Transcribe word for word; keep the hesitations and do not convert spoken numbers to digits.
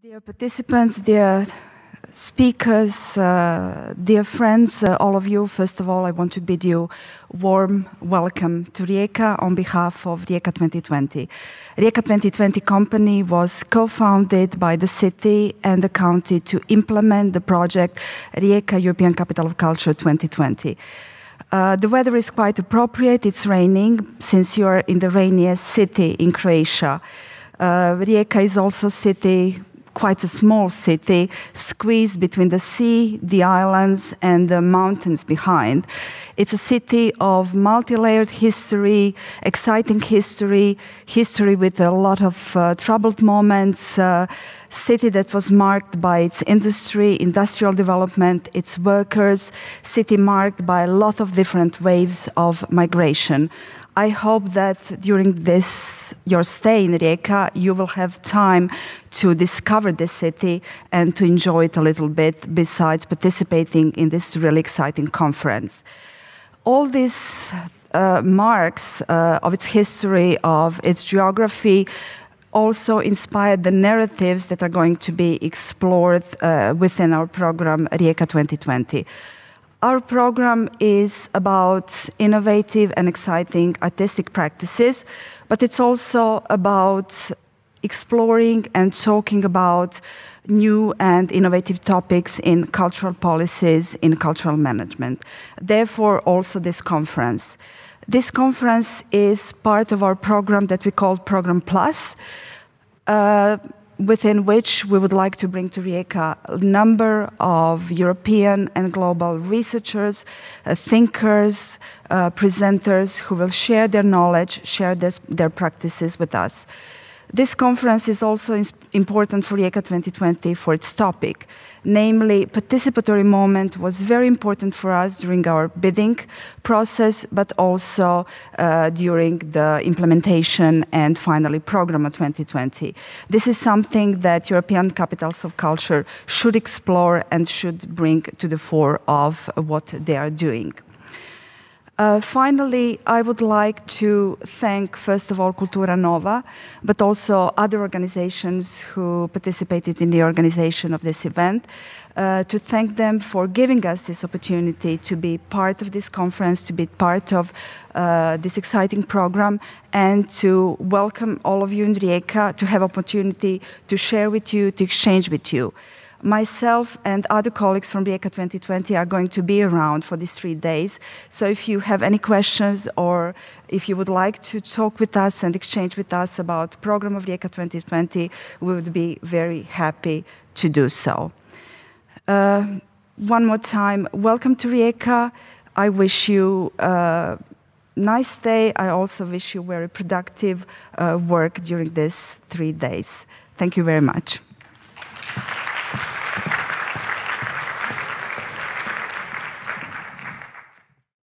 Dear participants, dear speakers, uh, dear friends, uh, all of you, first of all, I want to bid you warm welcome to Rijeka on behalf of Rijeka twenty twenty. Rijeka twenty twenty company was co-founded by the city and the county to implement the project Rijeka European Capital of Culture twenty twenty. Uh, the weather is quite appropriate, it's raining, since you are in the rainiest city in Croatia. Uh, Rijeka is also a city, quite a small city, squeezed between the sea, the islands, and the mountains behind. It's a city of multi-layered history, exciting history, history with a lot of uh, troubled moments, uh, city that was marked by its industry, industrial development, its workers, city marked by a lot of different waves of migration. I hope that during this, your stay in Rijeka, you will have time to discover this city and to enjoy it a little bit, besides participating in this really exciting conference. All these uh, marks uh, of its history, of its geography, also inspired the narratives that are going to be explored uh, within our program, Rijeka twenty twenty. Our program is about innovative and exciting artistic practices, but it's also about exploring and talking about new and innovative topics in cultural policies, in cultural management. Therefore, also this conference. This conference is part of our program that we call Program Plus, uh, within which we would like to bring to Rijeka a number of European and global researchers, uh, thinkers, uh, presenters who will share their knowledge, share this, their practices with us. This conference is also important for Rijeka twenty twenty for its topic. Namely, participatory moment was very important for us during our bidding process, but also uh, during the implementation and finally program of twenty twenty. This is something that European capitals of culture should explore and should bring to the fore of what they are doing. Uh, finally, I would like to thank, first of all, Cultura Nova, but also other organizations who participated in the organization of this event, uh, to thank them for giving us this opportunity to be part of this conference, to be part of uh, this exciting program, and to welcome all of you in Rijeka, to have opportunity to share with you, to exchange with you. Myself and other colleagues from Rijeka twenty twenty are going to be around for these three days. So if you have any questions or if you would like to talk with us and exchange with us about the program of Rijeka twenty twenty, we would be very happy to do so. Uh, one more time, welcome to Rijeka. I wish you a nice day. I also wish you very productive uh, work during these three days. Thank you very much.